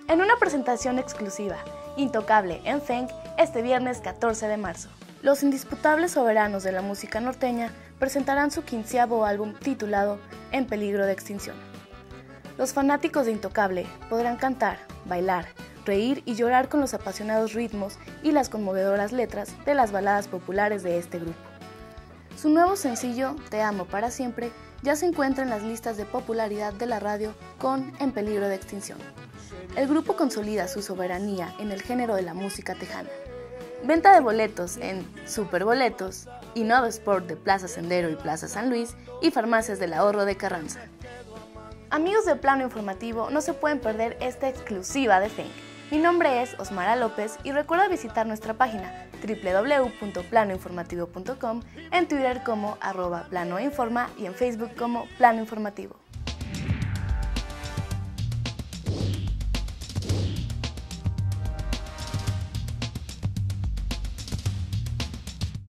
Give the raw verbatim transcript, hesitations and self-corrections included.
En una presentación exclusiva, Intocable en Fenc, este viernes catorce de marzo. Los indisputables soberanos de la música norteña presentarán su quinceavo álbum titulado En peligro de extinción. Los fanáticos de Intocable podrán cantar, bailar, reír y llorar con los apasionados ritmos y las conmovedoras letras de las baladas populares de este grupo. Su nuevo sencillo, Te amo para siempre, ya se encuentra en las listas de popularidad de la radio con En peligro de extinción. El grupo consolida su soberanía en el género de la música tejana. Venta de boletos en Superboletos, Innova Sport de Plaza Sendero y Plaza San Luis y Farmacias del Ahorro de Carranza. Amigos de Plano Informativo, no se pueden perder esta exclusiva de Fenc. Mi nombre es Osmara López y recuerda visitar nuestra página doble u doble u doble u punto plano informativo punto com, en Twitter como arroba planoinforma y en Facebook como Plano Informativo.